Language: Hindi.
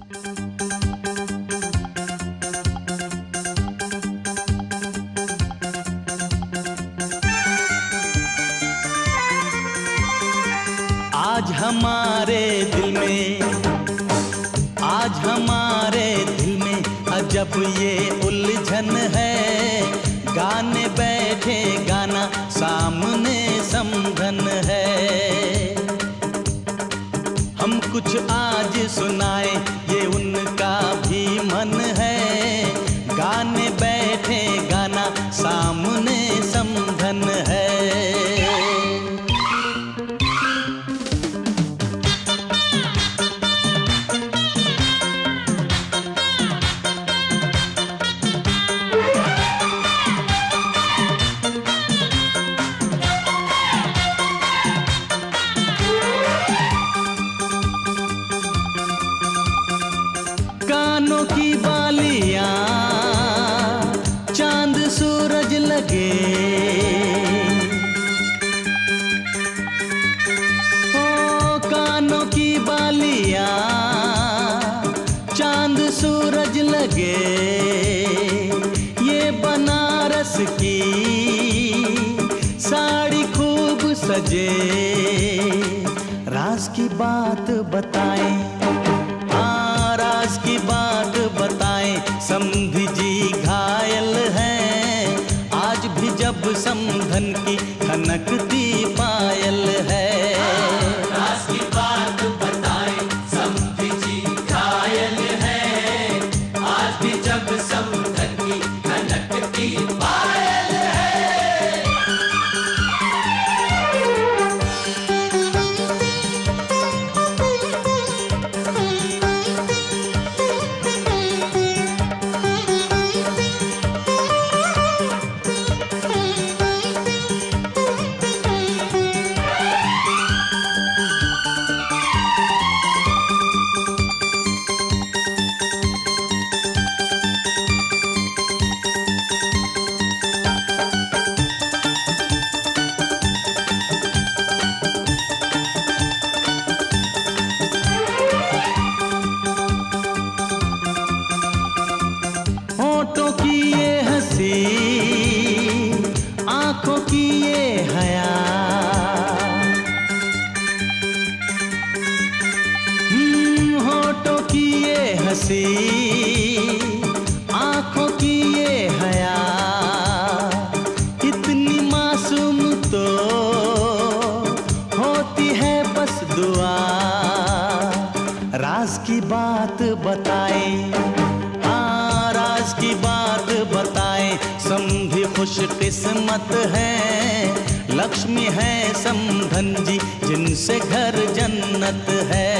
आज हमारे दिल में, आज हमारे दिल में अजब ये उलझन है। गाने बैठे गाना सामने समधन है। हम कुछ आज सुनाए ये उनका भी मन है। गाने बैठे गाना सामने समधन है। कानों की बालियां चांद सूरज लगे, ओ कानों की बालियां चांद सूरज लगे। ये बनारस की साड़ी खूब सजे। राज की बात बताएं, राज की बात बताएं। समधी जी घायल हैं आज भी जब समधन की खनकती पायल है। राज की बात बताएं, समधी जी घायल हैं आज भी जब समधन की खनकती पायल है। होठों की ये हंसी, आंखों की ये हया, होठों की ये हंसी, आंखों की ये हया। इतनी मासूम तो होती है बस दुआ। राज की बात बताएं, राज की बात बताएं। समधी खुश किस्मत है, लक्ष्मी है समधन जी जिनसे घर जन्नत है।